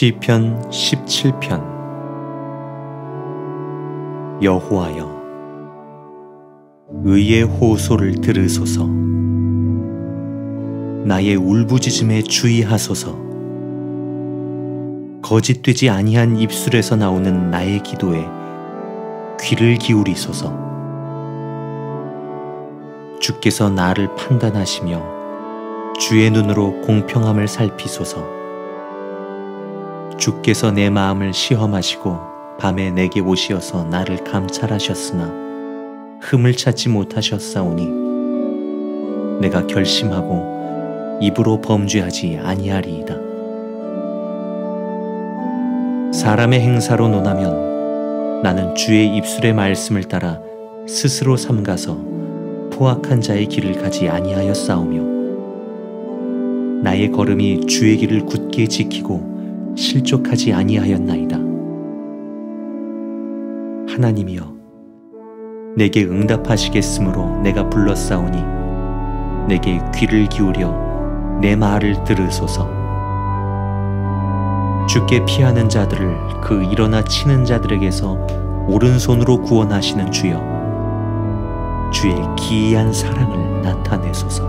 시편 17편. 여호와여, 의의 호소를 들으소서. 나의 울부짖음에 주의하소서. 거짓되지 아니한 입술에서 나오는 나의 기도에 귀를 기울이소서. 주께서 나를 판단하시며 주의 눈으로 공평함을 살피소서. 주께서 내 마음을 시험하시고 밤에 내게 오시어서 나를 감찰하셨으나 흠을 찾지 못하셨사오니 내가 결심하고 입으로 범죄하지 아니하리이다. 사람의 행사로 논하면 나는 주의 입술의 말씀을 따라 스스로 삼가서 포악한 자의 길을 가지 아니하였사오며 나의 걸음이 주의 길을 굳게 지키고 실족하지 아니하였나이다. 하나님이여, 내게 응답하시겠으므로 내가 불렀사오니 내게 귀를 기울여 내 말을 들으소서. 주께 피하는 자들을 그 일어나 치는 자들에게서 오른손으로 구원하시는 주여, 주의 기이한 사랑을 나타내소서.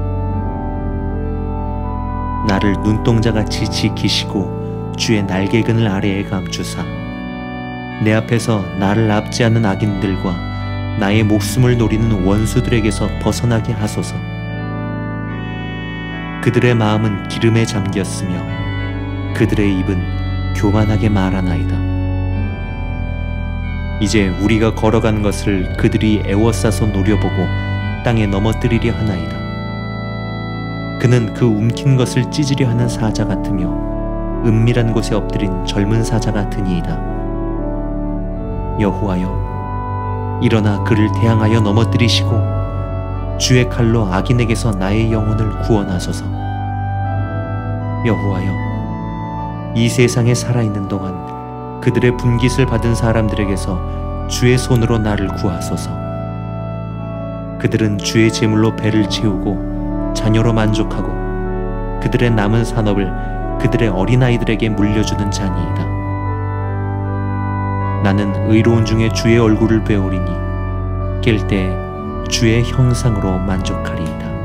나를 눈동자같이 지키시고 주의 날개근을 아래에 감추사 내 앞에서 나를 압제하는 악인들과 나의 목숨을 노리는 원수들에게서 벗어나게 하소서. 그들의 마음은 기름에 잠겼으며 그들의 입은 교만하게 말하나이다. 이제 우리가 걸어간 것을 그들이 애워싸서 노려보고 땅에 넘어뜨리려 하나이다. 그는 그 움킨 것을 찢으려 하는 사자 같으며 은밀한 곳에 엎드린 젊은 사자 같으니이다. 여호와여, 일어나 그를 대항하여 넘어뜨리시고 주의 칼로 악인에게서 나의 영혼을 구원하소서. 여호와여, 이 세상에 살아있는 동안 그들의 분깃을 받은 사람들에게서 주의 손으로 나를 구하소서. 그들은 주의 제물로 배를 채우고 자녀로 만족하고 그들의 남은 산업을 그들의 어린아이들에게 물려주는 자니이다. 나는 의로운 중에 주의 얼굴을 배우리니 깰 때 주의 형상으로 만족하리이다.